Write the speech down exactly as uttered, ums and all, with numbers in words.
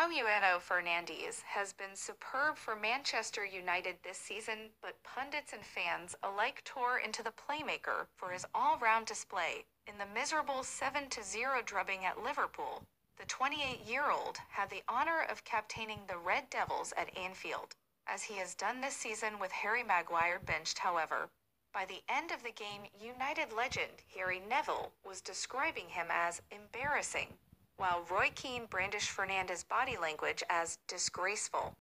Bruno Fernandes has been superb for Manchester United this season, but pundits and fans alike tore into the playmaker for his all-round display in the miserable seven to zero drubbing at Liverpool. The twenty-eight-year-old had the honor of captaining the Red Devils at Anfield, as he has done this season with Harry Maguire benched.However. By the end of the game, United legend Gary Neville was describing him as embarrassing, while Roy Keane brandished Fernandes' body language as disgraceful.